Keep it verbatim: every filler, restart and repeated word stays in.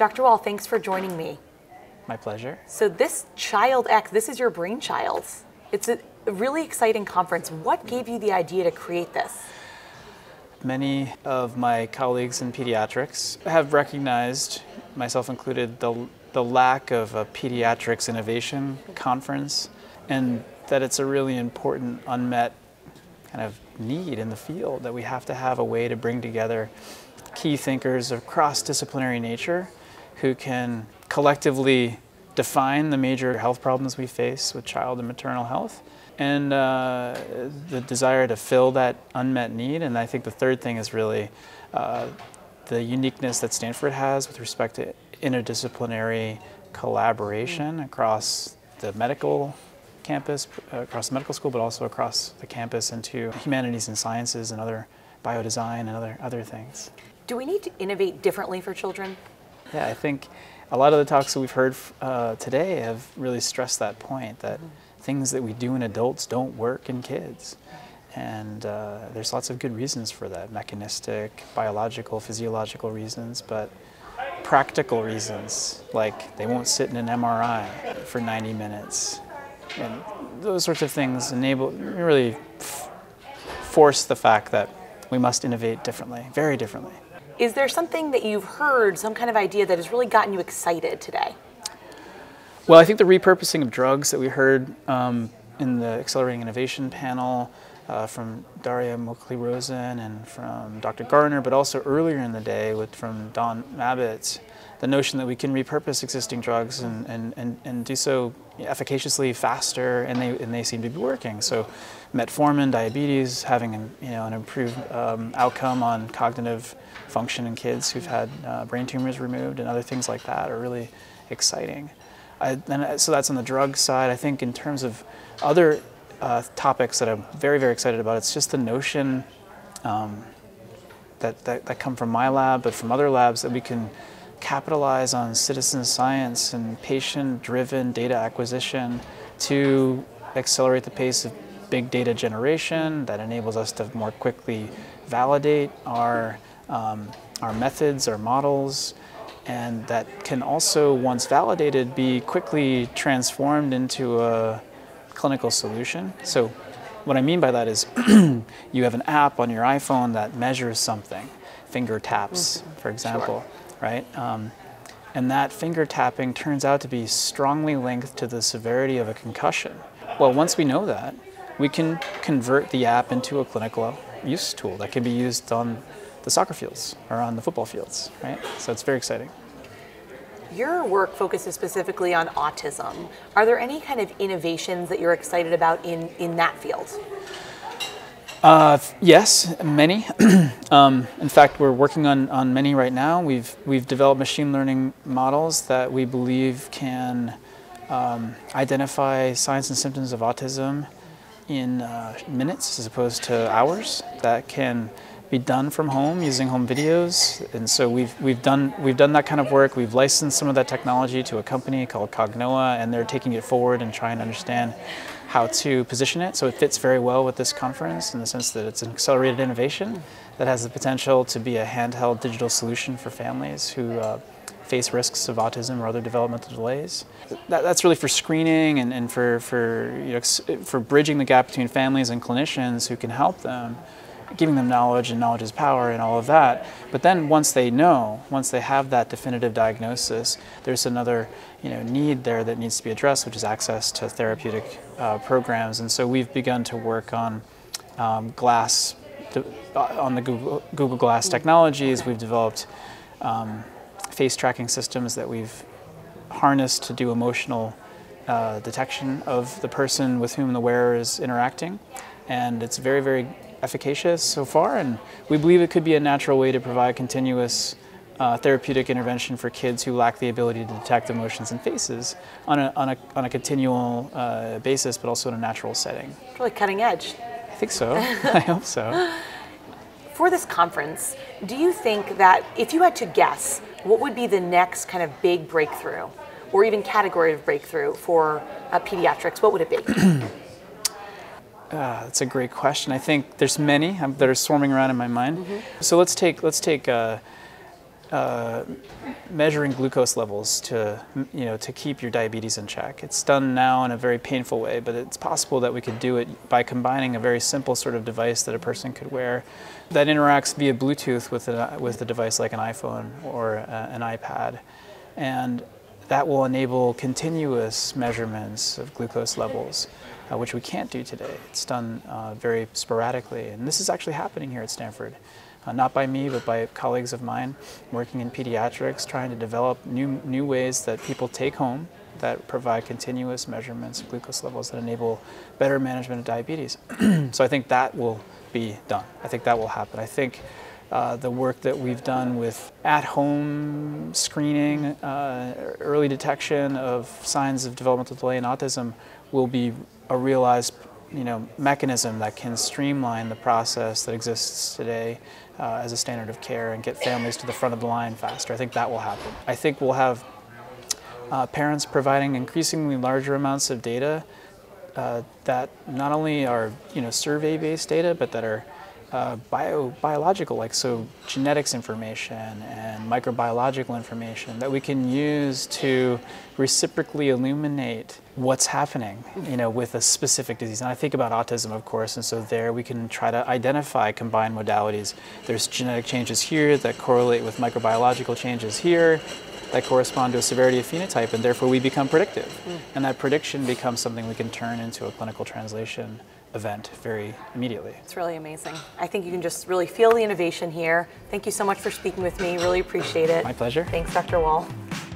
Doctor Wall, thanks for joining me. My pleasure. So this Childx, this is your brainchild. It's a really exciting conference. What gave you the idea to create this? Many of my colleagues in pediatrics have recognized, myself included, the, the lack of a pediatrics innovation conference, and that it's a really important unmet kind of need in the field, that we have to have a way to bring together key thinkers of cross-disciplinary nature who can collectively define the major health problems we face with child and maternal health, and uh, the desire to fill that unmet need. And I think the third thing is really uh, the uniqueness that Stanford has with respect to interdisciplinary collaboration across the medical campus, across the medical school, but also across the campus into humanities and sciences and other biodesign and other, other things. Do we need to innovate differently for children? Yeah, I think a lot of the talks that we've heard uh, today have really stressed that point, that mm-hmm. things that we do in adults don't work in kids. And uh, there's lots of good reasons for that, mechanistic, biological, physiological reasons, but practical reasons, like they won't sit in an M R I for ninety minutes. And those sorts of things enable, really f force the fact that we must innovate differently, very differently. Is there something that you've heard, some kind of idea that has really gotten you excited today? Well, I think the repurposing of drugs that we heard um, in the Accelerating Innovation panel uh, from Daria Mokli-Rosen and from Doctor Gardner, but also earlier in the day with from Don Mabbitt, the notion that we can repurpose existing drugs and, and, and, and do so efficaciously, faster, and they, and they seem to be working. So metformin, diabetes, having an, you know, an improved um, outcome on cognitive function in kids who've had uh, brain tumors removed and other things like that are really exciting. I, and so that's on the drug side. I think in terms of other uh, topics that I'm very, very excited about, it's just the notion um, that, that, that come from my lab, but from other labs, that we can capitalize on citizen science and patient-driven data acquisition to accelerate the pace of big data generation that enables us to more quickly validate our, um, our methods, our models, and that can also, once validated, be quickly transformed into a clinical solution. So what I mean by that is you have an app on your iPhone that measures something, finger taps, mm-hmm. for example. Sure. Right? Um, and that finger tapping turns out to be strongly linked to the severity of a concussion. Well, once we know that, we can convert the app into a clinical use tool that can be used on the soccer fields or on the football fields, right? So it's very exciting. Your work focuses specifically on autism. Are there any kind of innovations that you're excited about in, in that field? Uh, yes, many. um, in fact, we're working on, on many right now. We've, we've developed machine learning models that we believe can um, identify signs and symptoms of autism in uh, minutes as opposed to hours. That can be done from home using home videos. And so we've, we've, done, we've done that kind of work. We've licensed some of that technology to a company called Cognoa, and they're taking it forward and trying to understand how to position it. So it fits very well with this conference in the sense that it's an accelerated innovation that has the potential to be a handheld digital solution for families who uh, face risks of autism or other developmental delays. That, that's really for screening and, and for, for, you know, for bridging the gap between families and clinicians who can help them, giving them knowledge, and knowledge is power and all of that. But then once they know, once they have that definitive diagnosis, there's another you know, need there that needs to be addressed, which is access to therapeutic uh, programs. And so we've begun to work on um, glass, on the Google, Google Glass technologies. We've developed um, face tracking systems that we've harnessed to do emotional uh, detection of the person with whom the wearer is interacting. And it's very, very efficacious so far, and we believe it could be a natural way to provide continuous uh, therapeutic intervention for kids who lack the ability to detect emotions and faces on a, on a, on a continual uh, basis, but also in a natural setting. Really cutting edge. I think so. I hope so. For this conference, do you think that if you had to guess, what would be the next kind of big breakthrough, or even category of breakthrough for uh, pediatrics? What would it be? Uh, that's a great question. I think there's many um, that are swarming around in my mind. Mm-hmm. So let's take let's take uh, uh, measuring glucose levels to, you know, to keep your diabetes in check. It's done now in a very painful way, but it's possible that we could do it by combining a very simple sort of device that a person could wear that interacts via Bluetooth with a, with a device like an iPhone or uh, an iPad. And that will enable continuous measurements of glucose levels, uh, which we can't do today. It's done uh, very sporadically, and this is actually happening here at Stanford. Uh, not by me, but by colleagues of mine working in pediatrics, trying to develop new, new ways that people take home that provide continuous measurements of glucose levels that enable better management of diabetes. So I think that will be done. I think that will happen. I think uh, the work that we've done with at-home screening, uh, early detection of signs of developmental delay in autism will be a realized you know, mechanism that can streamline the process that exists today uh, as a standard of care and get families to the front of the line faster. I think that will happen. I think we'll have uh, parents providing increasingly larger amounts of data uh, that not only are you know, survey-based data, but that are uh, bio, biological, like so genetics information and microbiological information that we can use to reciprocally illuminate what's happening, you know, with a specific disease. And I think about autism, of course, and so there we can try to identify combined modalities. There's genetic changes here that correlate with microbiological changes here that correspond to a severity of phenotype, and therefore we become predictive. Mm. And that prediction becomes something we can turn into a clinical translation event very immediately. It's really amazing. I think you can just really feel the innovation here. Thank you so much for speaking with me. Really appreciate it. My pleasure. Thanks, Doctor Wall.